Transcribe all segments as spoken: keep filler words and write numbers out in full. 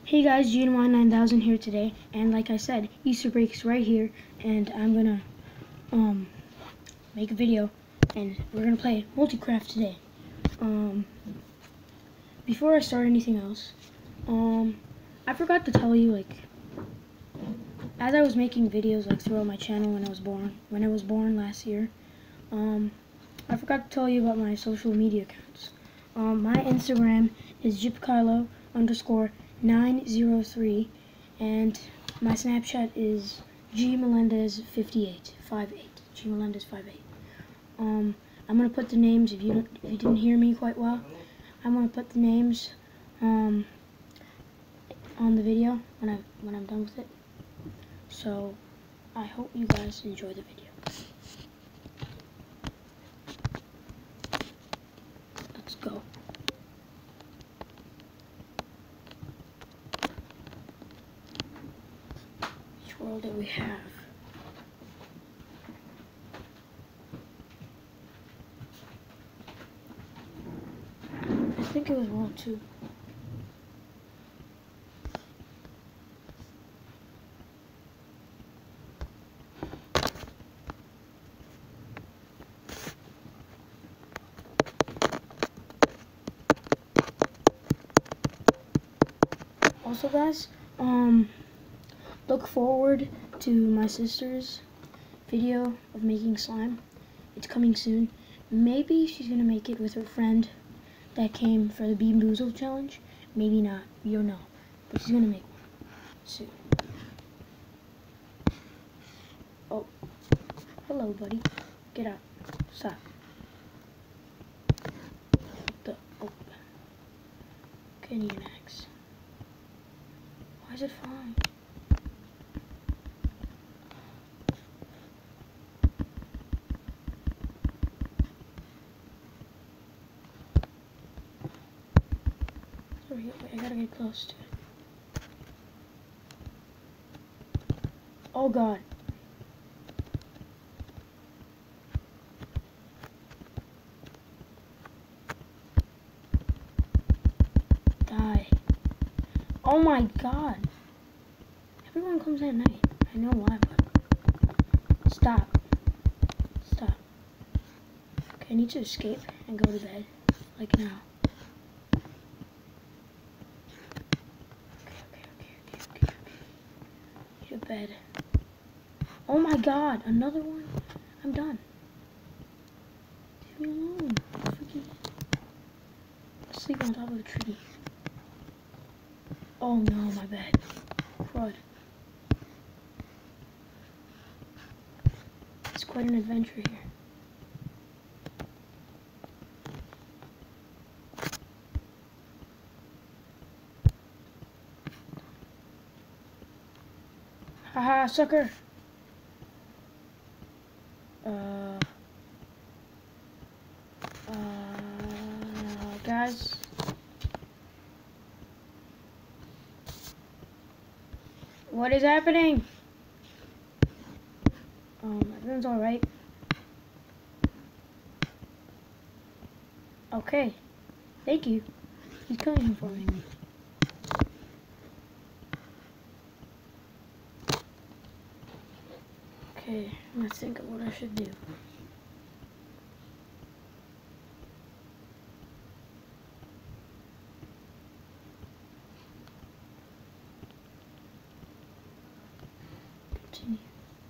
Hey guys, G N Y nine thousand here today, and like I said, Easter break's right here, and I'm gonna um make a video, and we're gonna play Multicraft today. Um, before I start anything else, um, I forgot to tell you, like, as I was making videos like throughout my channel when I was born, when I was born last year, um, I forgot to tell you about my social media accounts. Um, my Instagram is jipkylo underscore nine zero three, and my Snapchat is gmelendez fifty-eight fifty-eight. Gmelendez fifty-eight. Um, I'm gonna put the names if you don't, if you didn't hear me quite well. I'm gonna put the names um, on the video when I when I'm done with it. So I hope you guys enjoy the video. Let's go. Which world do we have? I think it was world two. Also, guys, um, look forward to my sister's video of making slime. It's coming soon. Maybe she's gonna make it with her friend that came for the Bean Boozled challenge. Maybe not. You don't know. But she's gonna make one soon. Oh, hello, buddy. Get out. Stop. What the? Oh. Okay, I need an axe. Why is it falling? Wait, I gotta get close to it. Oh god. Die. Oh my god. Everyone comes at night. I know why, but stop. Stop. Okay, I need to escape and go to bed. Like now. To bed. Oh my god, another one? I'm done. Leave me alone. Freaking sleep on top of a tree. Oh no, my bed. Crud. It's quite an adventure here. Haha, sucker. Uh, uh, guys. What is happening? Um, everyone's alright. Okay. Thank you. He's coming for me. Okay, let's think of what I should do. Continue.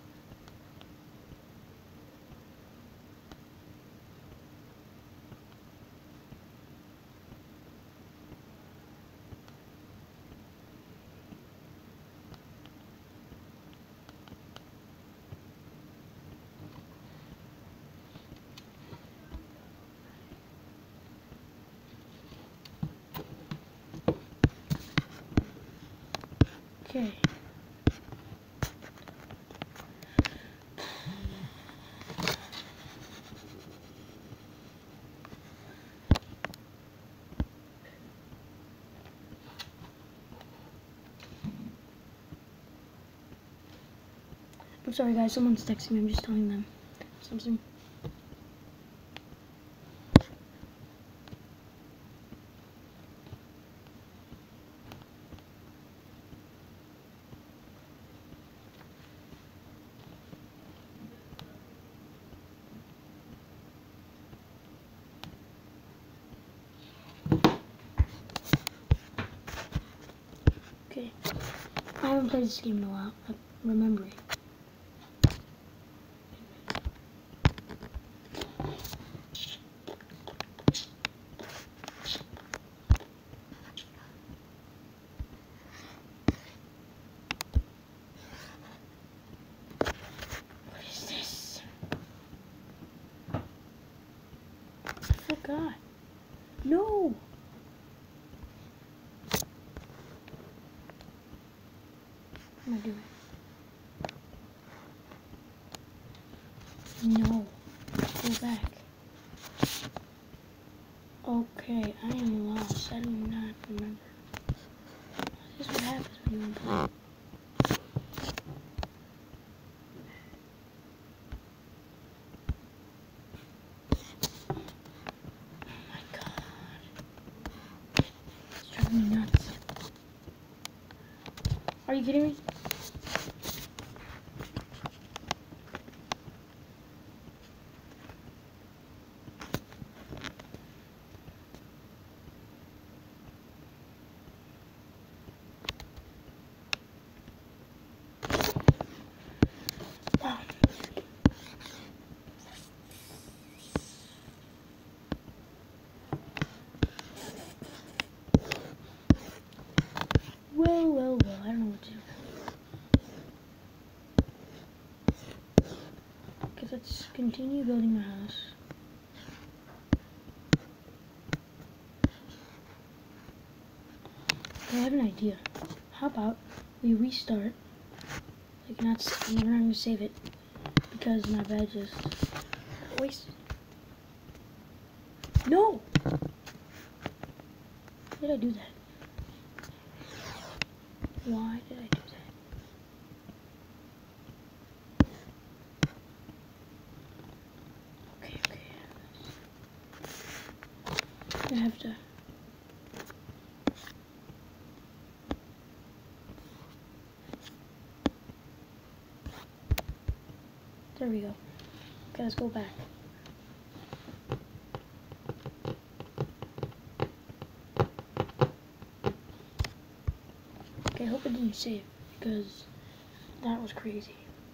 Okay. I'm sorry guys, someone's texting me, I'm just telling them something. haven't played this game in a while. I'm remembering. What is this? I forgot. No! What am I doing? No. Go back. Okay, I am lost. I do not remember. This is what happens when you don't play. Oh my god. It's driving me nuts. Are you kidding me? Well, well, well, I don't know what to do. Okay, let's continue building my house. I have an idea. How about we restart? Like, not, I'm not going to save it because my bed just wasted. No! Why did I do that? Why did I do that? Okay, okay. I have to. There we go. Okay, let's go back. Okay, I hope it didn't save because that was crazy.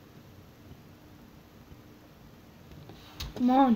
Come on.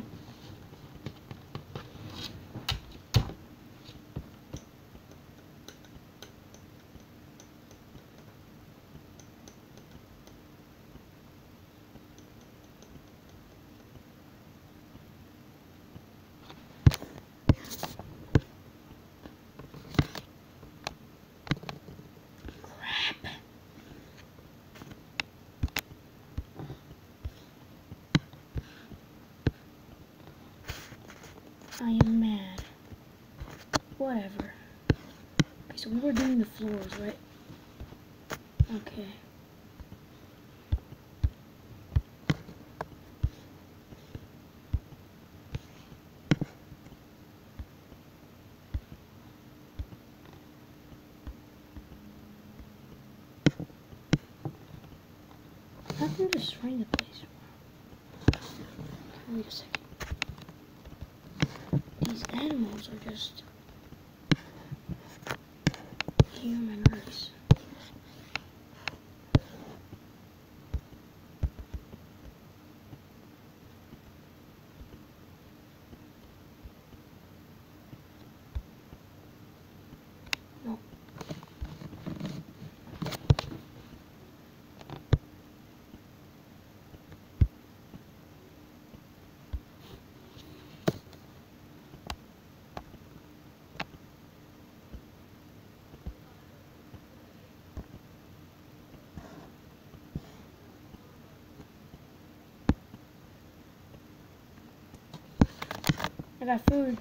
I am mad. Whatever. Okay, so we were doing the floors, right? Okay. How come destroying the place? Wait a second. These animals are just human race. No. I got food.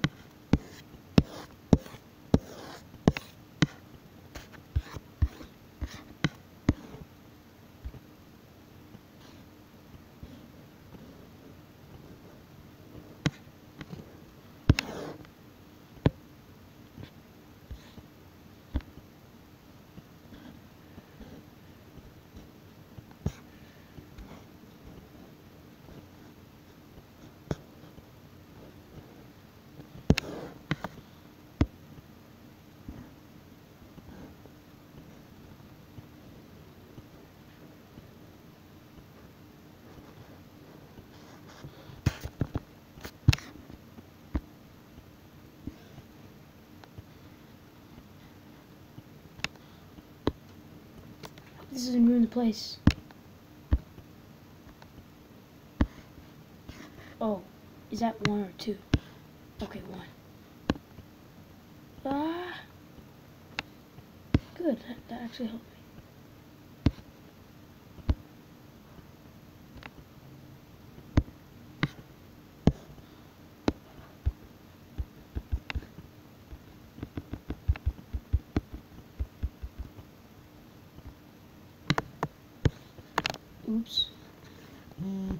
This doesn't ruin the place. Oh, is that one or two? Okay, one. Ah, good. That, that actually helped me. Oops. Mm.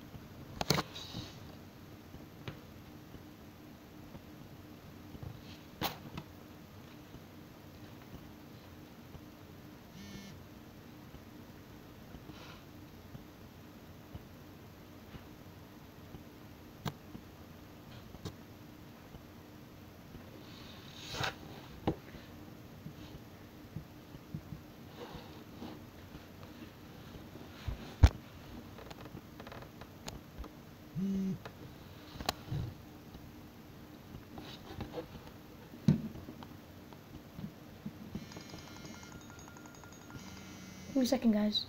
Give me a second, guys.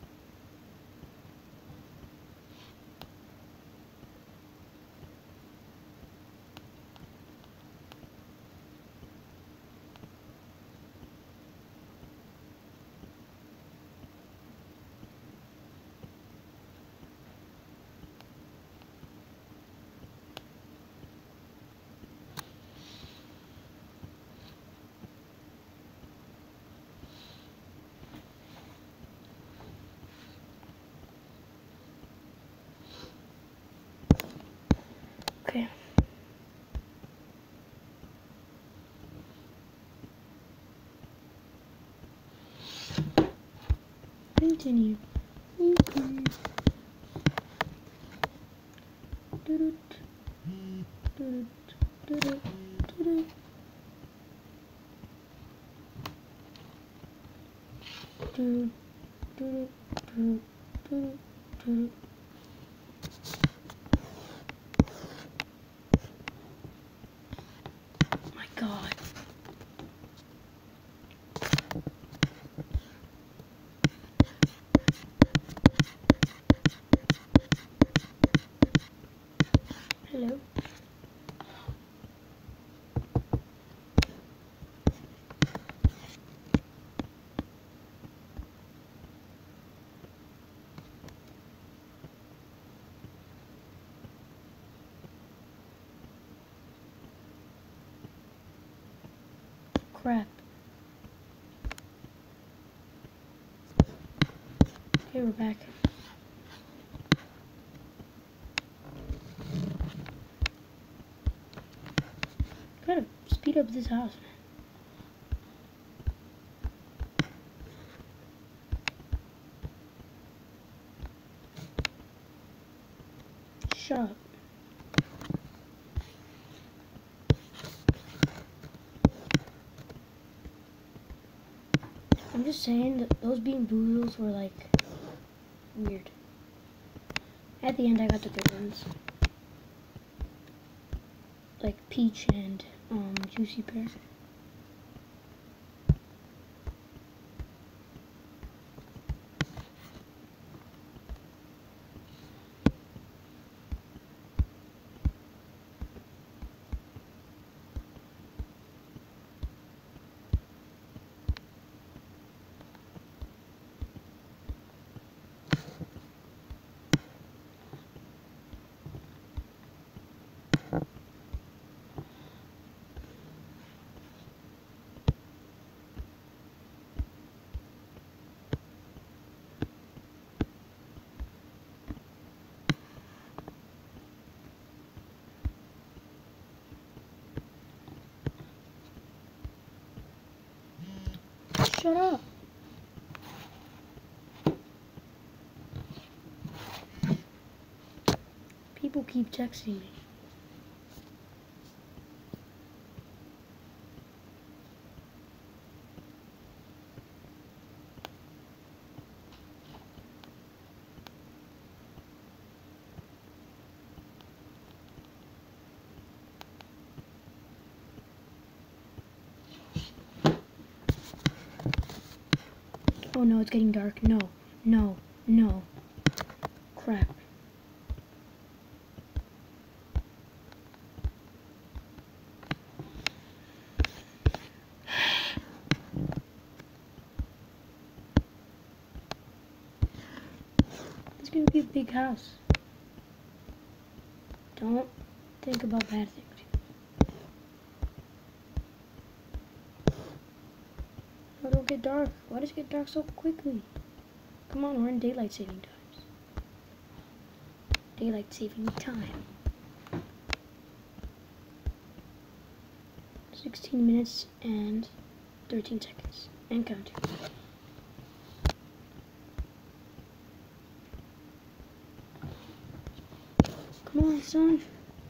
Okay. Continue. Okay. Do-do-do. Do-do-do. Do-do-do. Do-do. Do, do, do, do, do. Oh my God. Hello. Crap. Okay, we're back. Gotta speed up this house, man. Shut up. I'm just saying that those being boodles were like weird. At the end I got the good ones. Like Peach and um Juicy Pear. Shut up. People keep texting me. Oh no, it's getting dark. No, no, no. Crap. It's gonna be a big house. Don't think about bad things. Oh, don't get dark. Why does it get dark so quickly? Come on, we're in daylight saving times. Daylight saving time. sixteen minutes and thirteen seconds. And counting. Come on, son.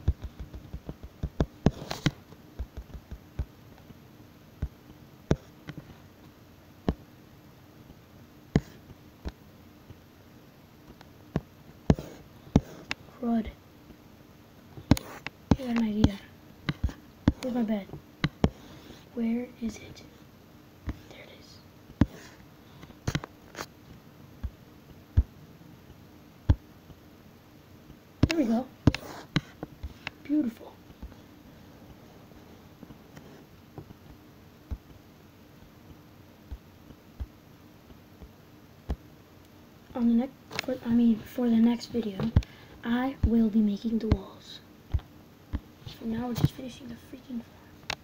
Crud. I got an idea. Where's my bed? Where is it? There it is. There we go. Beautiful. On the next, for, I mean, for the next video, I will be making the walls. So now we're just finishing the freaking floor.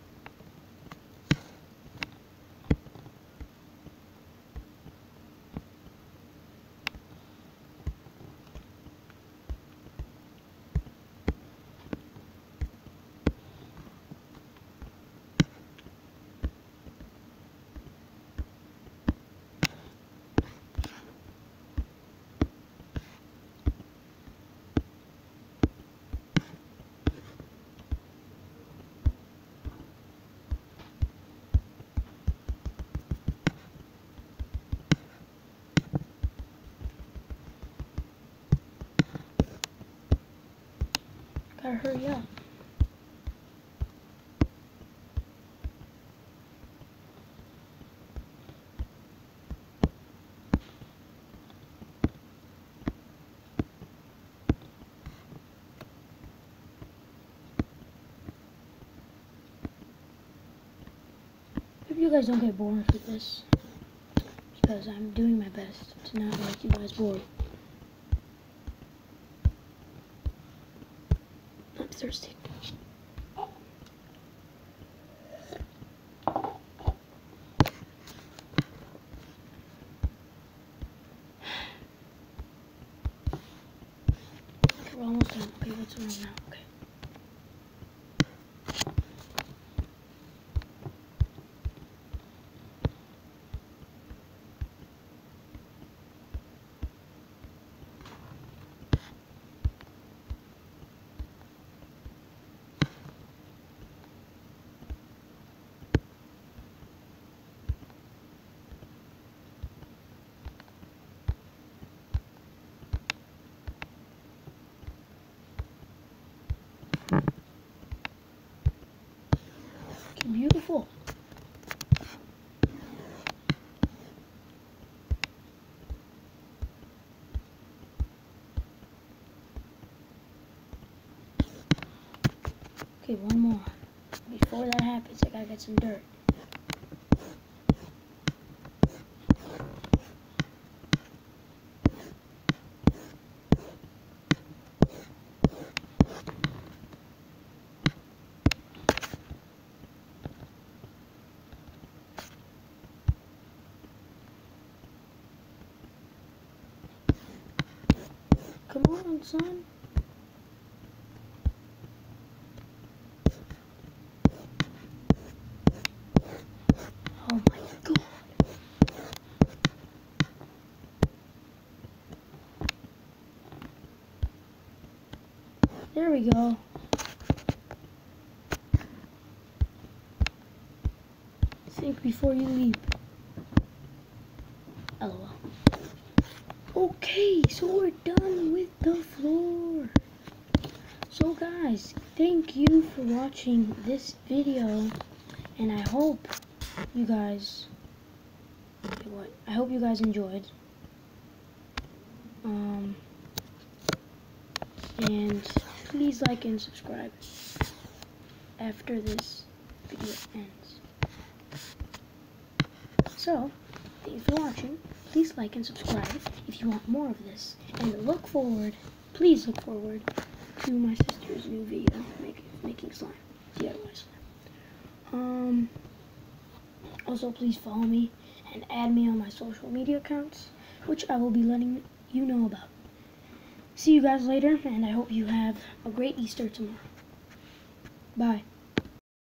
Gotta hurry up. Hope you guys don't get bored with this, because I'm doing my best to not make you guys bored. I'm thirsty. Okay, we're almost done. Okay, what's wrong now? Okay. Beautiful. Okay, one more. Before that happens, I gotta get some dirt. Come on, son. Oh my god. There we go. Think before you leap. LOL. Okay, so we're done with the floor. So guys, thank you for watching this video, and I hope you guys what? I hope you guys enjoyed. Um, and please like and subscribe after this video ends. So, thanks for watching. Please like and subscribe if you want more of this. And look forward, please look forward to my sister's new video, make, making slime, D I Y slime. Um, also, please follow me and add me on my social media accounts, which I will be letting you know about. See you guys later, and I hope you have a great Easter tomorrow. Bye.